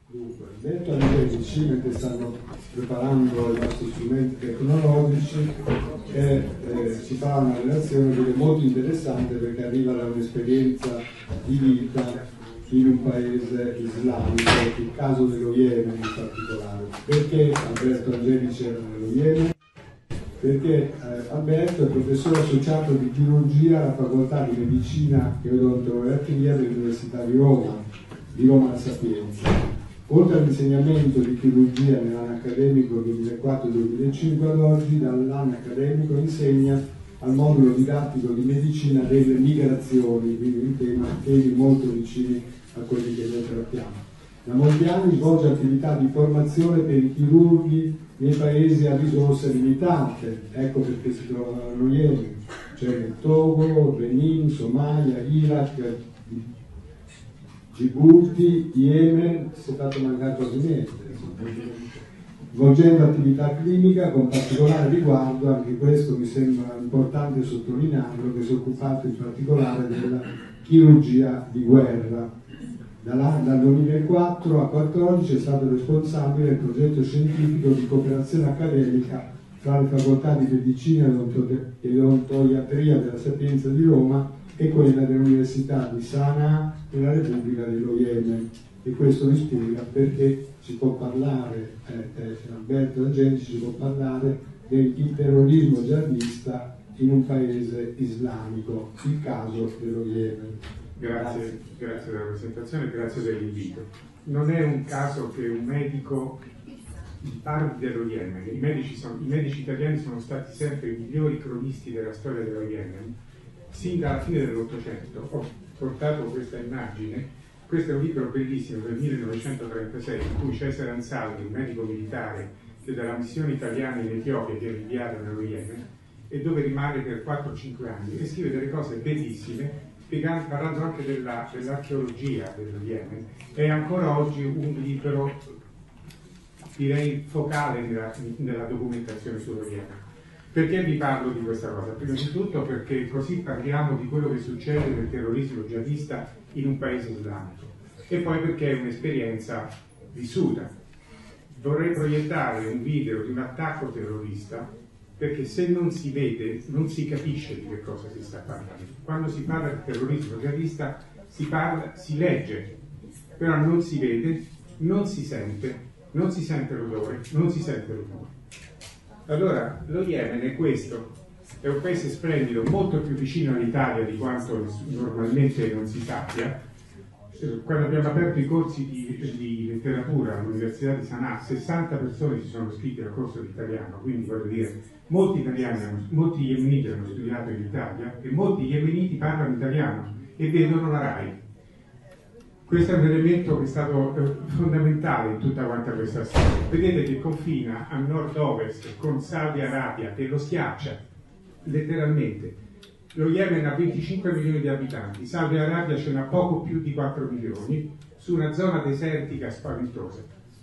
Dunque, detto ai medici, mentre stanno preparando i nostri strumenti tecnologici, si fa una relazione che è molto interessante perché arriva da un'esperienza di vita in un paese islamico, il caso dello Yemen in particolare. Perché Alberto Angelici era nello Yemen? Perché Alberto è professore associato di chirurgia alla facoltà di medicina e odontoiatria dell'Università di Roma La Sapienza. Oltre all'insegnamento di chirurgia nell'anno accademico 2004-2005 ad oggi, dall'anno accademico insegna al modulo didattico di medicina delle migrazioni, quindi temi molto vicini a quelli che noi trattiamo. Da molti anni svolge attività di formazione per i chirurghi nei paesi a risorse limitate, ecco perché si trovano Yemen, cioè il Togo, Benin, Somalia, Iraq, Djibouti, Yemen, si è fatto mancare quasi niente, svolgendo attività clinica con particolare riguardo, anche questo mi sembra importante sottolinearlo, che si è occupato in particolare della chirurgia di guerra. Dal 2004 a 2014 è stato responsabile del progetto scientifico di cooperazione accademica tra le facoltà di medicina e odontoiatria della Sapienza di Roma e quella dell'Università di Sana'a nella Repubblica dello Yemen. E questo vi spiega perché si può parlare, Alberto Angelici ci può parlare del terrorismo jihadista in un paese islamico, il caso dello Yemen. Grazie della presentazione e grazie dell'invito. Non è un caso che un medico parli dello Yemen. I medici italiani sono stati sempre i migliori cronisti della storia dello Yemen. Sin dalla fine dell'Ottocento ho portato questa immagine. Questo è un libro bellissimo del 1936 in cui Cesare Ansaldi, un medico militare che dalla missione italiana in Etiopia viene inviato nello Yemen e dove rimane per 4-5 anni e scrive delle cose bellissime parlando anche dell'archeologia dello Yemen. È ancora oggi un libro, direi, focale nella documentazione sullo Yemen. Perché vi parlo di questa cosa? Prima di tutto perché così parliamo di quello che succede nel terrorismo jihadista in un paese islamico e poi perché è un'esperienza vissuta. Vorrei proiettare un video di un attacco terrorista perché se non si vede non si capisce di che cosa si sta parlando. Quando si parla di terrorismo jihadista si legge, però non si vede, non si sente l'odore, non si sente il rumore. Allora, lo Yemen è questo, è un paese splendido, molto più vicino all'Italia di quanto normalmente non si sappia. Quando abbiamo aperto i corsi di letteratura all'Università di Sana'a, 60 persone si sono iscritte al corso di italiano, quindi voglio dire, molti yemeniti hanno studiato in Italia e molti yemeniti parlano italiano e vedono la RAI. Questo è un elemento che è stato fondamentale in tutta quanta questa storia. Vedete che confina a nord-ovest con Saudi Arabia, che lo schiaccia, letteralmente. Lo Yemen ha 25 milioni di abitanti, Saudi Arabia ce n'ha poco più di 4 milioni, su una zona desertica spaventosa.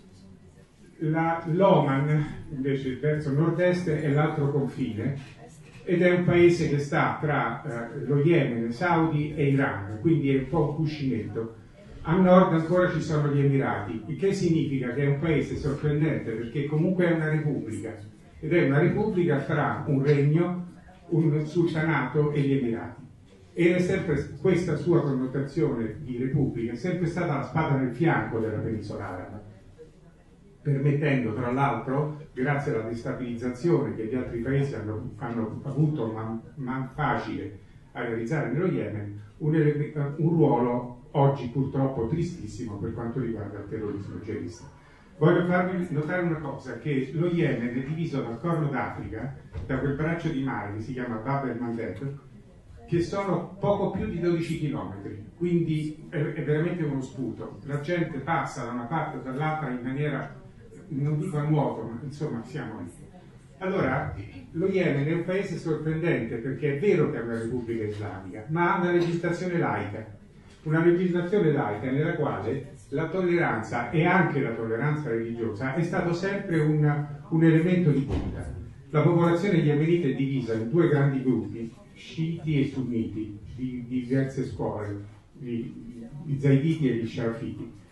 L'Oman, invece, verso nord-est, è l'altro confine, ed è un paese che sta tra lo Yemen, Saudi e Iran, quindi è un po' un cuscinetto. A nord ancora ci sono gli Emirati, il che significa che è un paese sorprendente perché comunque è una repubblica, ed è una repubblica tra un regno, un sultanato e gli Emirati. Ed è sempre questa sua connotazione di repubblica, è sempre stata la spada nel fianco della penisola araba, permettendo tra l'altro, grazie alla destabilizzazione che gli altri paesi hanno avuto man facile a realizzare nello Yemen, un ruolo oggi purtroppo tristissimo per quanto riguarda il terrorismo jihadista. Voglio farvi notare una cosa, che lo Yemen è diviso dal Corno d'Africa, da quel braccio di mare che si chiama Bab el-Mandeb, che sono poco più di 12 chilometri, quindi è veramente uno sputo. La gente passa da una parte o dall'altra in maniera, non dico a nuoto, ma insomma siamo lì. Allora, lo Yemen è un paese sorprendente perché è vero che è una repubblica islamica, ma ha una legislazione laica. Una legislazione laica nella quale la tolleranza e anche la tolleranza religiosa è stato sempre un elemento di punta. La popolazione yemenita è divisa in due grandi gruppi, sciiti e sunniti, di diverse scuole, gli zaiditi e gli sharafiti.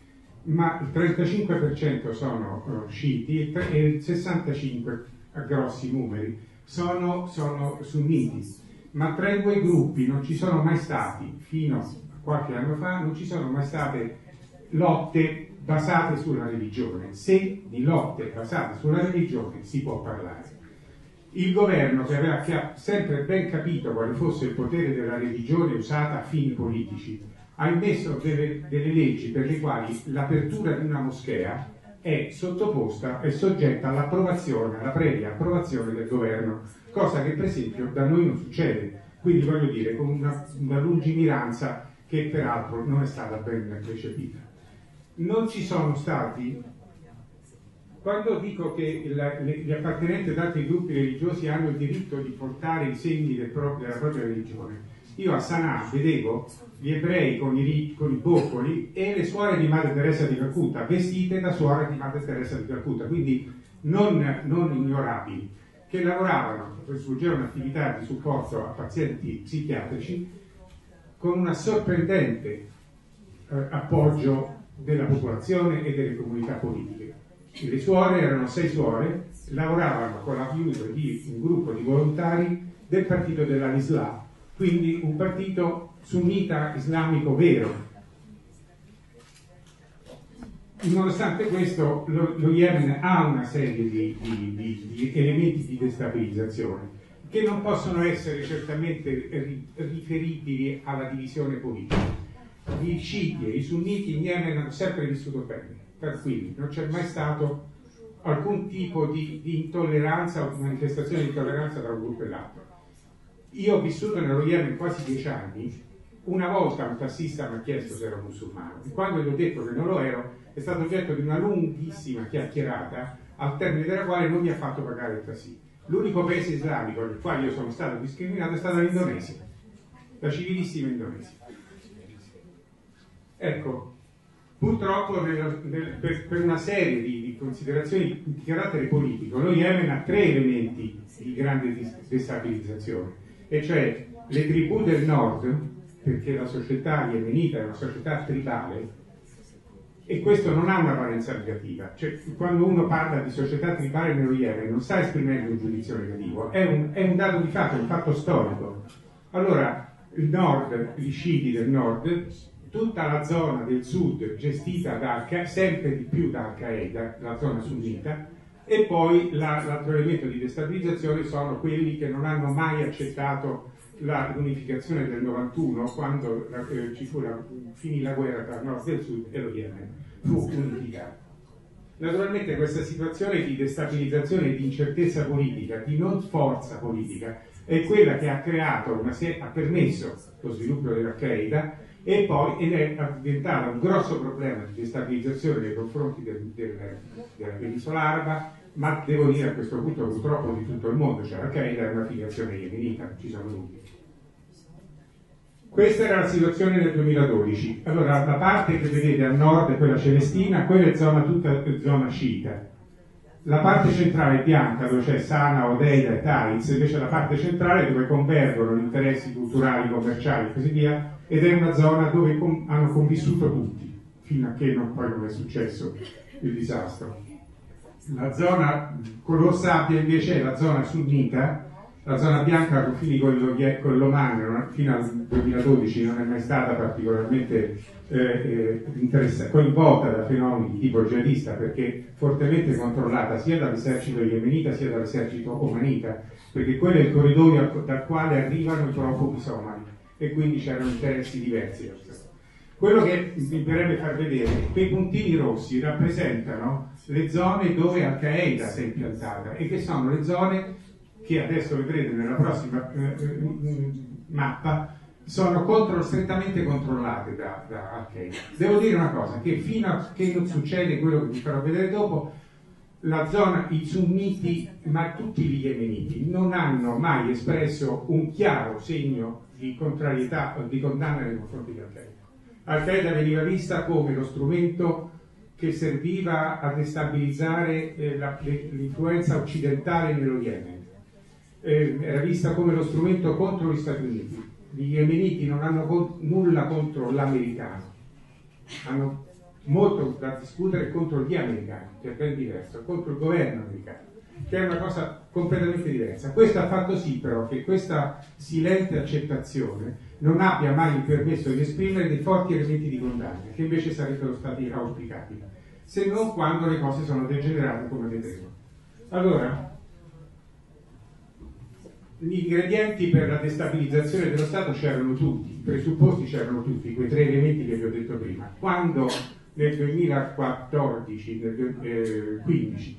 ma il 35% sono sciiti e il 65% a grossi numeri sono sunniti. Ma tra i due gruppi non ci sono mai stati, fino a qualche anno fa, non ci sono mai state lotte basate sulla religione. Se di lotte basate sulla religione si può parlare. Il governo, che ha sempre ben capito quale fosse il potere della religione usata a fini politici, ha immesso delle leggi per le quali l'apertura di una moschea è sottoposta e soggetta all'approvazione, alla previa approvazione del governo, cosa che per esempio da noi non succede. Quindi voglio dire, con una lungimiranza che peraltro non è stata ben recepita. Non ci sono stati, quando dico che gli appartenenti ad altri gruppi religiosi hanno il diritto di portare i segni della propria religione, io a Sana'a vedevo gli ebrei con i boccoli e le suore di Madre Teresa di Calcutta vestite da suore di Madre Teresa di Calcutta, quindi non ignorabili, che lavoravano, svolgevano attività di supporto a pazienti psichiatrici con una sorprendente appoggio della popolazione e delle comunità politiche. Le suore erano 6 suore, lavoravano con l'aiuto di un gruppo di volontari del partito dell'Al-Islam, quindi un partito sunnita islamico vero. Nonostante questo, lo Yemen ha una serie di elementi di destabilizzazione che non possono essere certamente riferibili alla divisione politica. Gli sciiti e i sunniti in Yemen hanno sempre vissuto bene, tranquilli, non c'è mai stato alcun tipo di intolleranza o manifestazione di intolleranza tra un gruppo e l'altro. Io ho vissuto nello Yemen quasi 10 anni. Una volta un tassista mi ha chiesto se ero musulmano e quando gli ho detto che non lo ero è stato oggetto di una lunghissima chiacchierata al termine della quale non mi ha fatto pagare il tassì. L'unico paese islamico nel quale io sono stato discriminato è stata l'Indonesia, la civilissima Indonesia. Ecco, purtroppo per una serie di considerazioni di carattere politico lo Yemen ha 3 elementi di grande destabilizzazione, e cioè le tribù del nord, perché la società yemenita è una società tribale, e questo non ha una valenza negativa. Cioè, quando uno parla di società tribale nello Yemen non sta esprimendo un giudizio negativo, è un dato di fatto, è un fatto storico. Allora, il nord, gli sciiti del nord, tutta la zona del sud gestita sempre di più da Al-Qaeda, la zona sunnita, e poi l'altro elemento di destabilizzazione sono quelli che non hanno mai accettato l'unificazione del 91, quando finì la guerra tra nord e sud e lo Yemen fu unificato. Naturalmente questa situazione di destabilizzazione e di incertezza politica, di non forza politica, è quella che ha permesso lo sviluppo dell'Al-Qaeda ed è diventata un grosso problema di destabilizzazione nei confronti della penisola araba, ma devo dire a questo punto purtroppo di tutto il mondo, cioè Al-Qaeda è una filiazione yemenita, non ci sono dubbi. Questa era la situazione nel 2012. Allora, la parte che vedete a nord è quella celestina, quella è tutta zona sciita. La parte centrale è bianca, dove c'è Sana'a, Hodeida e Taiz, invece la parte centrale dove convergono gli interessi culturali, commerciali e così via, ed è una zona dove hanno convissuto tutti, fino a che poi non è successo il disastro. La zona color sabbia invece è la zona sunnita. La zona bianca a confini con l'Oman fino al 2012 non è mai stata particolarmente coinvolta da fenomeni di tipo jihadista, perché fortemente controllata sia dall'esercito yemenita sia dall'esercito omanita, perché quello è il corridoio dal quale arrivano i profughi somali e quindi c'erano interessi diversi. Quello che mi piacerebbe far vedere è che quei puntini rossi rappresentano le zone dove Al-Qaeda si è impiantata e che sono le zone che adesso vedrete nella prossima mappa sono strettamente controllate da Al-Qaeda. Devo dire una cosa, che fino a che non succede quello che vi farò vedere dopo, la zona, i sunniti, ma tutti gli yemeniti, non hanno mai espresso un chiaro segno di contrarietà o di condanna nei confronti di Al-Qaeda. Al-Qaeda veniva vista come lo strumento che serviva a destabilizzare l'influenza occidentale nello Yemen. Era vista come lo strumento contro gli Stati Uniti. Gli yemeniti non hanno nulla contro l'americano, hanno molto da discutere contro gli americani, che è ben diverso, contro il governo americano, che è una cosa completamente diversa. Questo ha fatto sì però che questa silente accettazione non abbia mai permesso di esprimere dei forti elementi di condanna, che invece sarebbero stati auspicabili, se non quando le cose sono degenerate come vedremo. Allora, gli ingredienti per la destabilizzazione dello Stato c'erano tutti, i presupposti c'erano tutti, quei tre elementi che vi ho detto prima. Quando nel 2014, nel 2015,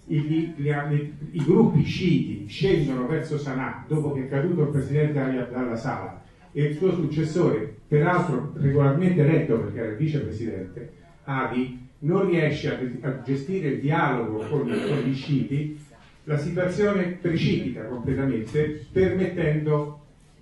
i gruppi sciiti scendono verso Sana'a dopo che è caduto il presidente Ali Abdallah Saleh e il suo successore, peraltro regolarmente eletto perché era il vicepresidente, Hadi, non riesce a gestire il dialogo con gli sciiti, la situazione precipita completamente, permettendo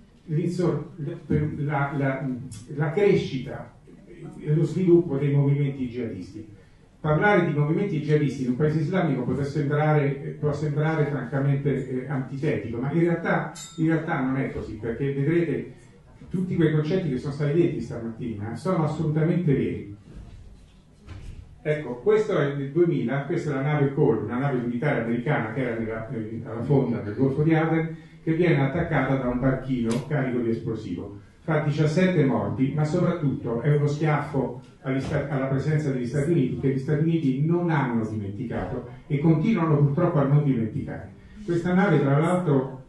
la crescita e lo sviluppo dei movimenti jihadisti. Parlare di movimenti jihadisti in un paese islamico può sembrare francamente antitetico, ma in realtà non è così, perché vedrete tutti quei concetti che sono stati detti stamattina sono assolutamente veri. Ecco, questo è nel 2000, questa è la nave Cole, una nave militare americana che era alla fonda del Golfo di Aden, che viene attaccata da un barchino carico di esplosivo. Fa 17 morti, ma soprattutto è uno schiaffo alla presenza degli Stati Uniti, che gli Stati Uniti non hanno dimenticato e continuano purtroppo a non dimenticare. Questa nave, tra l'altro,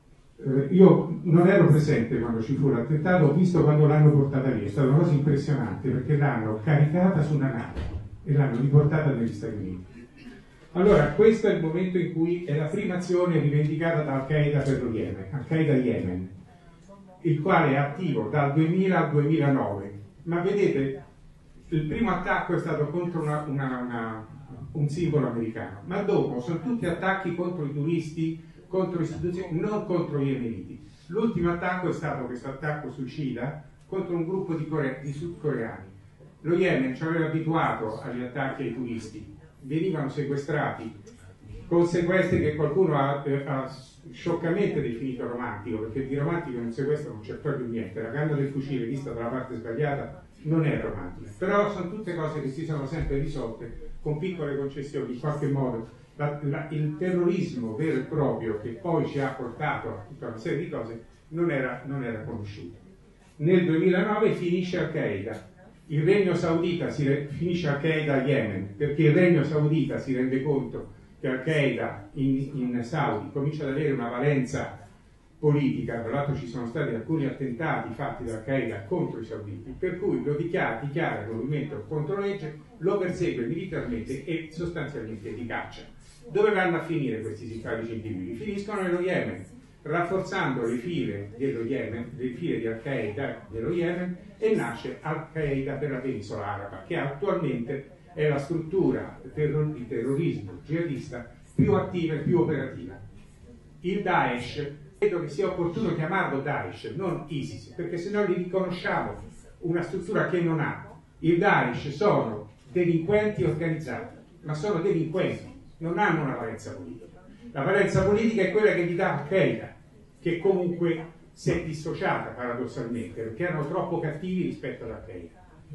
io non ero presente quando ci fu l'attentato, ho visto quando l'hanno portata via, è stata una cosa impressionante perché l'hanno caricata su una nave e l'hanno riportata negli Stati Uniti. Allora, questo è il momento in cui è la prima azione rivendicata da Al-Qaeda per lo Yemen, Al-Qaeda Yemen, il quale è attivo dal 2000 al 2009. Ma vedete, il primo attacco è stato contro un simbolo americano, ma dopo sono tutti attacchi contro i turisti, contro istituzioni, non contro gli yemeniti. L'ultimo attacco è stato questo attacco suicida contro un gruppo di sudcoreani. Lo Yemen ci aveva abituato agli attacchi ai turisti, venivano sequestrati con sequestri che qualcuno ha scioccamente definito romantico, perché di romantico in un sequestro non c'è proprio niente, la canna del fucile vista dalla parte sbagliata non è romantica, però sono tutte cose che si sono sempre risolte con piccole concessioni. In qualche modo il terrorismo vero e proprio che poi ci ha portato a tutta una serie di cose non era conosciuto. Nel 2009 finisce Al-Qaeda. Il Regno Saudita finisce Al-Qaeda a Yemen, perché il Regno Saudita si rende conto che Al-Qaeda in Saudi comincia ad avere una valenza politica. Tra l'altro ci sono stati alcuni attentati fatti da Al-Qaeda contro i sauditi, per cui lo dichiara il movimento contro legge, lo persegue militarmente e sostanzialmente li caccia. Dove vanno a finire questi simpatici individui? Finiscono nello Yemen, rafforzando le file dello Yemen, le file di Al-Qaeda dello Yemen, e nasce Al-Qaeda per la penisola araba, che attualmente è la struttura di terrorismo jihadista più attiva e più operativa. Il Daesh, credo che sia opportuno chiamarlo Daesh, non ISIS, perché se no li riconosciamo una struttura che non ha. Il Daesh sono delinquenti organizzati, ma sono delinquenti, non hanno una valenza politica. La valenza politica è quella che gli dà Al-Qaeda, che comunque si è dissociata paradossalmente, perché erano troppo cattivi rispetto ad Al-Qaeda.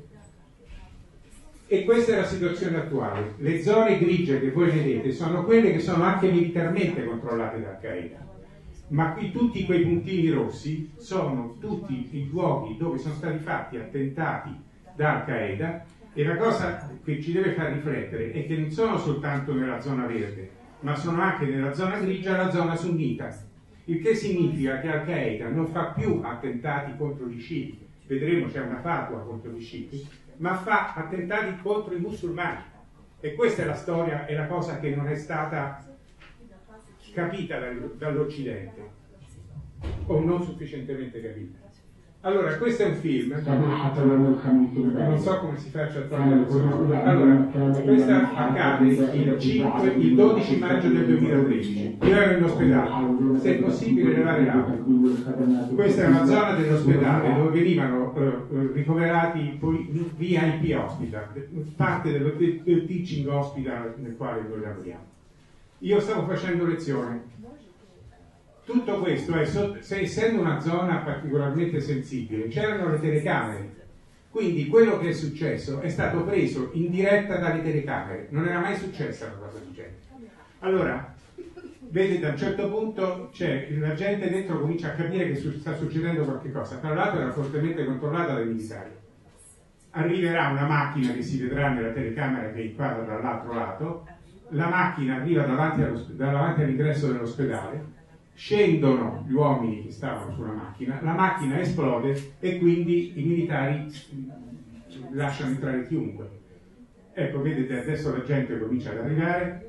E questa è la situazione attuale. Le zone grigie che voi vedete sono quelle che sono anche militarmente controllate da Al-Qaeda, ma qui tutti quei puntini rossi sono tutti i luoghi dove sono stati fatti attentati da Al-Qaeda, e la cosa che ci deve far riflettere è che non sono soltanto nella zona verde, ma sono anche nella zona grigia, la zona sunnita, il che significa che Al-Qaeda non fa più attentati contro gli sciiti, vedremo c'è una fatua contro gli sciiti, ma fa attentati contro i musulmani. E questa è la storia, è la cosa che non è stata capita dall'Occidente, o non sufficientemente capita. Allora, questo è un film, non so come si faccia a traduzione. Allora, questa accade il 12 maggio del 2013. Io ero in ospedale, se è possibile levare l'audio. Questa è una zona dell'ospedale dove venivano ricoverati VIP hospital, parte del teaching hospital nel quale noi lavoriamo. Io stavo facendo lezione. Tutto questo essendo una zona particolarmente sensibile, c'erano le telecamere Quindi quello che è successo è stato preso in diretta dalle telecamere, non era mai successa una cosa del genere. Allora, vedete, a un certo punto la gente dentro comincia a capire che sta succedendo qualche cosa. Tra l'altro era fortemente controllata dai militari. Arriverà una macchina che si vedrà nella telecamera che inquadra dall'altro lato, la macchina arriva davanti all'ingresso dell'ospedale, scendono gli uomini che stavano sulla macchina, la macchina esplode e quindi i militari lasciano entrare chiunque. Ecco, vedete, adesso la gente comincia ad arrivare,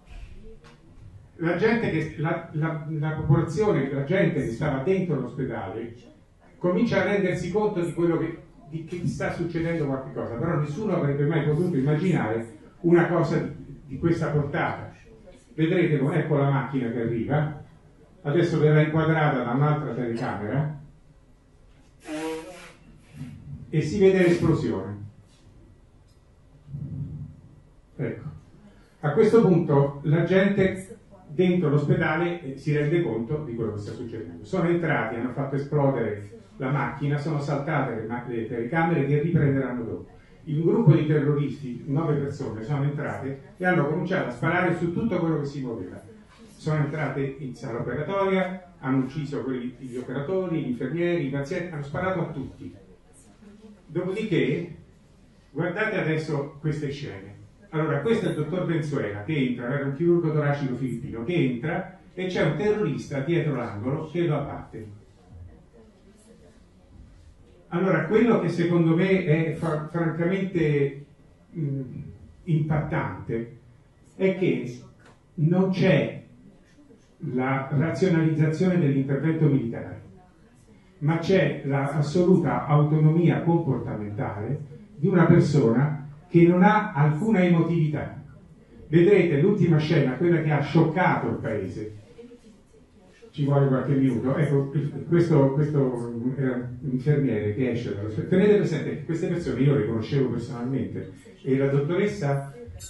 la popolazione, la gente che stava dentro l'ospedale comincia a rendersi conto di quello che sta succedendo qualche cosa, però nessuno avrebbe mai potuto immaginare una cosa di questa portata. Vedrete, ecco la macchina che arriva, adesso verrà inquadrata da un'altra telecamera e si vede l'esplosione. Ecco, a questo punto la gente dentro l'ospedale si rende conto di quello che sta succedendo. Sono entrati, hanno fatto esplodere la macchina, sono saltate le telecamere che riprenderanno dopo. Un gruppo di terroristi, 9 persone, sono entrate e hanno cominciato a sparare su tutto quello che si muoveva. Sono entrate in sala operatoria, hanno ucciso gli operatori, gli infermieri, i pazienti, hanno sparato a tutti. Dopodiché, guardate adesso queste scene. Allora, questo è il dottor Venzuela che entra, era un chirurgo toracico filippino, che entra e c'è un terrorista dietro l'angolo che lo abbatte. Allora, quello che secondo me è francamente impattante è che non c'è la razionalizzazione dell'intervento militare, ma c'è l'assoluta autonomia comportamentale di una persona che non ha alcuna emotività. Vedrete l'ultima scena, quella che ha scioccato il paese. Ci vuole qualche minuto. Ecco, questo era un infermiere che esce dall'ospedale. Tenete presente che queste persone io le conoscevo personalmente e la dottoressa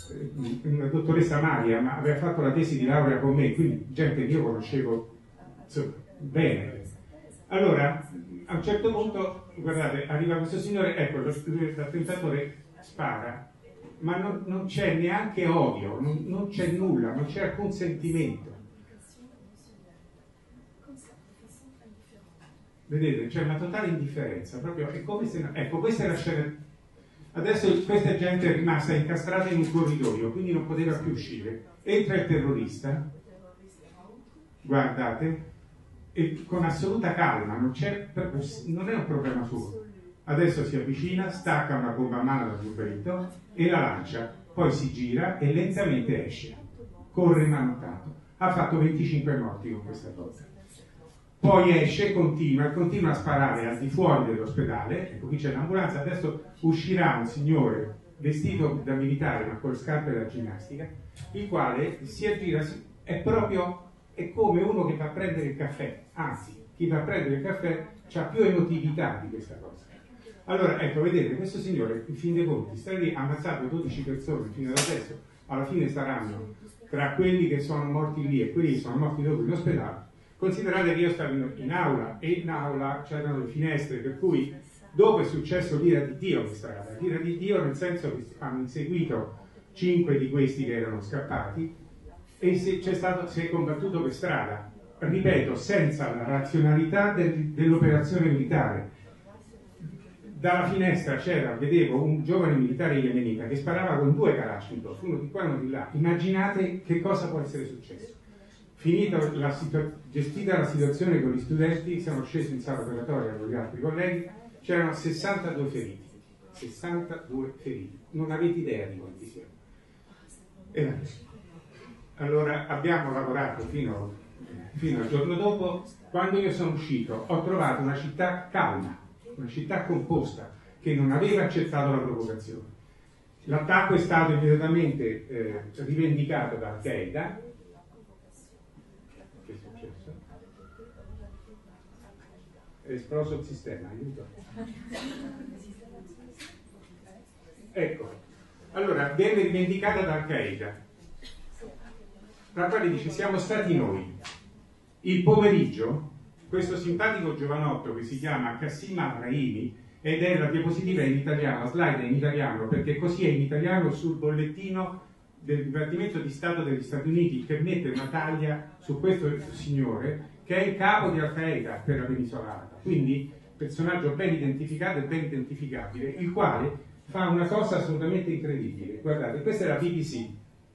Maria aveva fatto la tesi di laurea con me, quindi gente che io conoscevo bene. Allora, a un certo punto, guardate, arriva questo signore, ecco, l'attentatore spara, ma non c'è neanche odio, non c'è nulla, non c'è alcun sentimento. Vedete, c'è una totale indifferenza, proprio è come se... Ecco, questa è la scena. Adesso questa gente è rimasta incastrata in un corridoio, quindi non poteva più uscire. Entra il terrorista, guardate, e con assoluta calma, non è un problema suo. Adesso si avvicina, stacca una bomba a mano dal giubbetto e la lancia, poi si gira e lentamente esce. Corre manottato. Ha fatto 25 morti con questa cosa. Poi esce, continua a sparare al di fuori dell'ospedale, ecco qui c'è l'ambulanza, adesso uscirà un signore vestito da militare ma con le scarpe da ginnastica, il quale si aggira, è come uno che va a prendere il caffè, anzi, chi va a prendere il caffè ha più emotività di questa cosa. Allora, ecco, vedete, questo signore, in fin dei conti, sta lì, ha ammazzato 12 persone fino ad adesso, alla fine saranno tra quelli che sono morti lì e quelli che sono morti dopo in ospedale. Considerate che io stavo in aula e in aula c'erano le finestre, per cui dopo è successo l'ira di Dio in strada. L'ira di Dio nel senso che hanno inseguito 5 di questi che erano scappati e si è combattuto per strada. Ripeto, senza la razionalità dell'operazione militare. Dalla finestra vedevo un giovane militare yemenita che sparava con 2 Kalashnikov, uno di qua e uno di là. Immaginate che cosa può essere successo. Gestita la situazione con gli studenti, siamo scesi in sala operatoria con gli altri colleghi, c'erano 62 feriti. 62 feriti. Non avete idea di quanti siano. Allora abbiamo lavorato fino al giorno dopo. Quando io sono uscito ho trovato una città calma, una città composta, che non aveva accettato la provocazione. L'attacco è stato immediatamente rivendicato da Al-Qaeda. Che è successo? È esploso il sistema, aiuto. Ecco, allora viene rivendicata da Al-Qaeda, la quale dice siamo stati noi. Il pomeriggio questo simpatico giovanotto che si chiama Qassim Al-Rahimi ed è la diapositiva in italiano, la slide è in italiano, perché così è in italiano sul bollettino del Dipartimento di Stato degli Stati Uniti, che mette una taglia su questo signore che è il capo di Al-Qaeda per la penisola araba, quindi personaggio ben identificato e ben identificabile, il quale fa una cosa assolutamente incredibile. Guardate, questa è la BBC.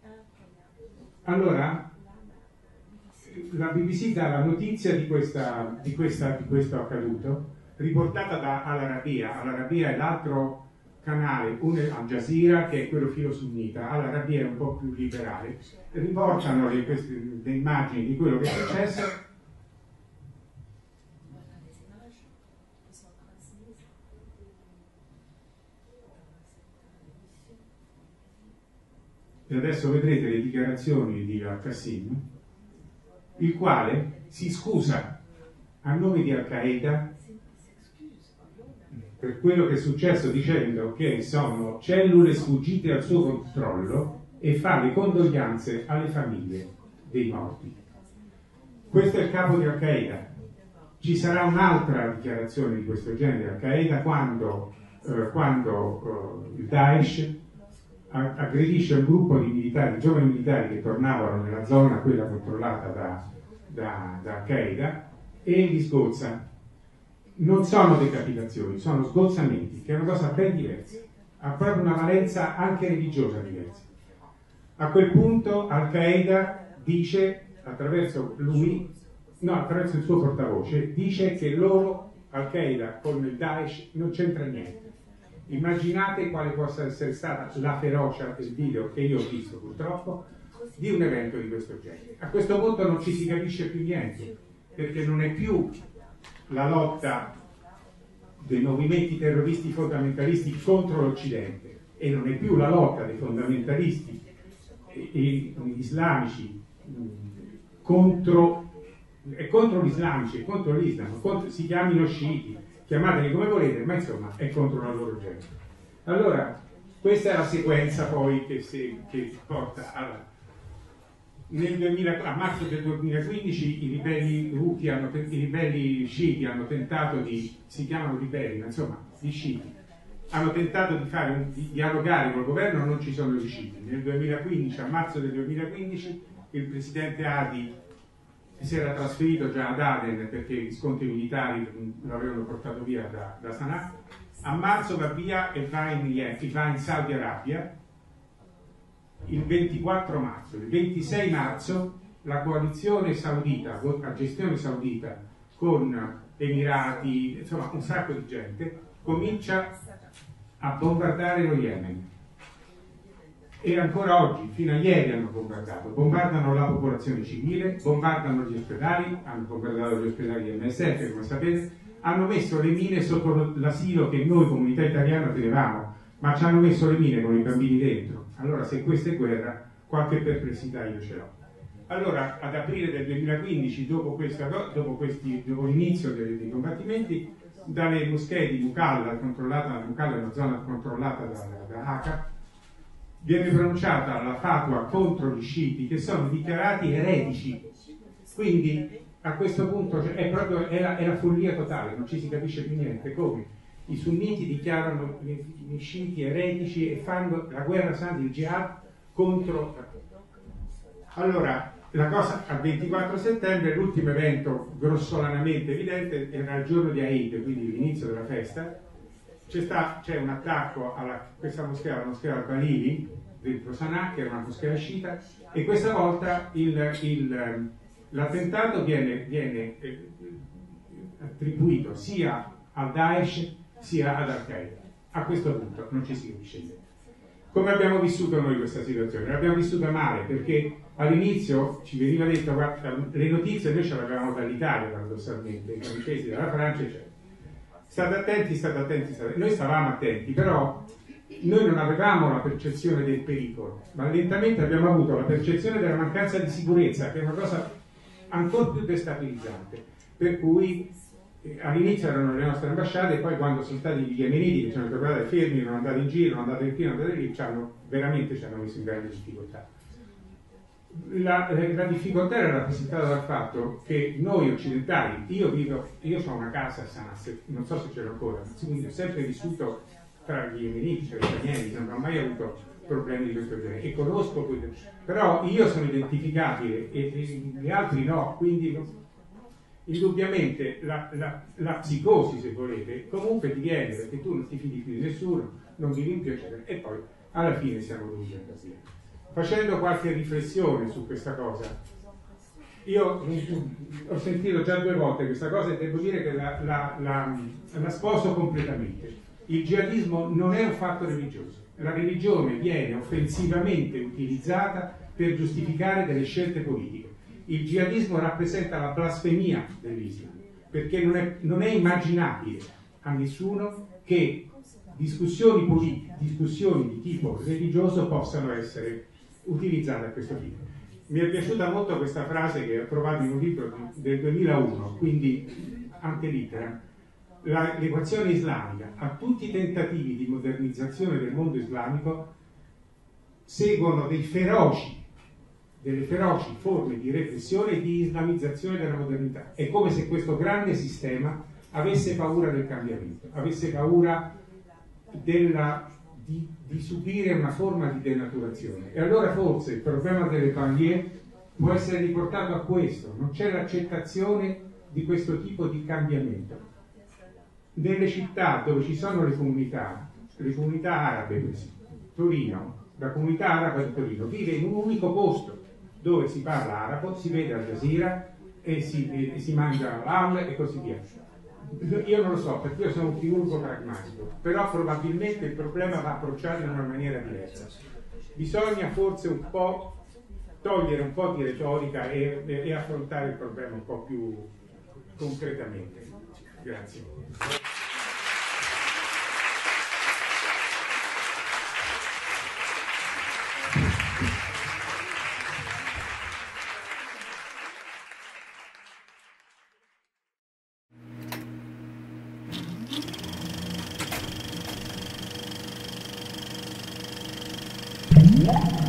Allora la BBC dà la notizia di questo accaduto, riportata da Al Arabiya. Al Arabiya è l'altro canale, uno è Al Jazeera, che è quello filo sunnita, Al Arabiya è un po' più liberale, riportano le immagini di quello che è successo. E adesso vedrete le dichiarazioni di Al-Qassim, il quale si scusa a nome di Al-Qaeda per quello che è successo, dicendo che sono cellule sfuggite al suo controllo, e fa le condoglianze alle famiglie dei morti. Questo è il capo di Al-Qaeda. Ci sarà un'altra dichiarazione di questo genere Al-Qaeda quando il Daesh aggredisce un gruppo di militari, giovani militari che tornavano nella zona, quella controllata da Al-Qaeda, e li sgozza. Non sono decapitazioni, sono sgozzamenti, che è una cosa ben diversa, ha proprio una valenza anche religiosa diversa. A quel punto Al-Qaeda dice, attraverso il suo portavoce, dice che loro, Al-Qaeda con il Daesh, non c'entra niente. Immaginate quale possa essere stata la ferocia del video che io ho visto purtroppo di un evento di questo genere. A questo punto non ci si capisce più niente, perché non è più la lotta dei movimenti terroristi fondamentalisti contro l'Occidente, e non è più la lotta dei fondamentalisti islamici contro gli islamici e contro l'Islam, si chiamino sciiti, chiamateli come volete, ma insomma è contro la loro gente. Allora, questa è la sequenza poi che porta a marzo del 2015 i ribelli sciiti hanno tentato si chiamano ribelli, ma insomma gli sciiti, hanno tentato di dialogare col governo, non ci sono riusciti. Nel 2015, a marzo del 2015, il presidente Hadi si era trasferito già ad Aden perché gli scontri militari lo avevano portato via da Sana'a. A marzo va via e va in Saudi Arabia. Il 24 marzo, il 26 marzo la coalizione saudita, a gestione saudita, con Emirati, insomma un sacco di gente, comincia a bombardare lo Yemen. E ancora oggi, fino a ieri hanno bombardano la popolazione civile, bombardano gli ospedali, hanno bombardato gli ospedali di MSF, come sapete, hanno messo le mine sotto l'asilo che noi comunità italiana tenevamo, ma ci hanno messo le mine con i bambini dentro. Allora, se questa è guerra, qualche perplessità io ce l'ho. Allora, ad aprile del 2015, dopo l'inizio dei combattimenti, dalle moschee di Mukalla è una zona controllata da Haqqa, viene pronunciata la fatwa contro gli sciiti, che sono dichiarati eretici. Quindi a questo punto è la follia totale, non ci si capisce più niente. Come i sunniti dichiarano gli sciiti eretici e fanno la guerra santa, il jihad contro. Allora, la cosa al 24 settembre, l'ultimo evento grossolanamente evidente, era il giorno di Eid, quindi l'inizio della festa. C'è un attacco questa moschea, la moschea al-Balili, dentro Sana'a, che era una moschea sciita, e questa volta l'attentato viene attribuito sia al Daesh sia ad Al-Qaeda. A questo punto non ci si capisce niente. Come abbiamo vissuto noi questa situazione? L'abbiamo vissuta male, perché all'inizio ci veniva detto, guarda, le notizie noi ce le avevamo dall'Italia paradossalmente, i francesi dalla Francia, eccetera. State attenti. Noi stavamo attenti, però noi non avevamo la percezione del pericolo, ma lentamente abbiamo avuto la percezione della mancanza di sicurezza, che è una cosa ancora più destabilizzante. Per cui all'inizio erano le nostre ambasciate, e poi quando sono stati gli yemeniti che ci hanno trovati fermi, non andati in giro, non andate qui, non andate lì, veramente ci hanno messo in grande difficoltà. La difficoltà era rappresentata dal fatto che noi occidentali, io ho una casa a San Asse, non so se ce l'ho ancora, quindi ho sempre vissuto tra gli yemeniti, cioè gli iraniani, non ho mai avuto problemi di questo genere e conosco, però io sono identificabile e gli altri no, quindi indubbiamente la psicosi, se volete, comunque ti viene perché tu non ti fidi più di nessuno, non vivi più, eccetera, e poi alla fine siamo dovuti andare. Facendo qualche riflessione su questa cosa, io ho sentito già 2 volte questa cosa e devo dire che la sposo completamente. Il jihadismo non è un fatto religioso, la religione viene offensivamente utilizzata per giustificare delle scelte politiche. Il jihadismo rappresenta la blasfemia dell'Islam, perché non è immaginabile a nessuno che discussioni politiche, discussioni di tipo religioso possano essere utilizzate a questo fine. Mi è piaciuta molto questa frase che ho trovato in un libro del 2001, quindi antelitteram. L'equazione islamica, a tutti i tentativi di modernizzazione del mondo islamico seguono delle feroci forme di repressione e di islamizzazione della modernità. È come se questo grande sistema avesse paura del cambiamento, avesse paura di subire una forma di denaturazione. E allora forse il problema delle banlieue può essere riportato a questo: non c'è l'accettazione di questo tipo di cambiamento. Nelle città dove ci sono le comunità arabe, per esempio, Torino, la comunità araba di Torino vive in un unico posto dove si parla arabo, si vede Al Jazeera e si mangia l'hal e così via. Io non lo so, perché io sono un chirurgo pragmatico, però probabilmente il problema va approcciato in una maniera diversa. Bisogna forse un po' togliere un po' di retorica e affrontare il problema un po' più concretamente. Grazie. Yeah.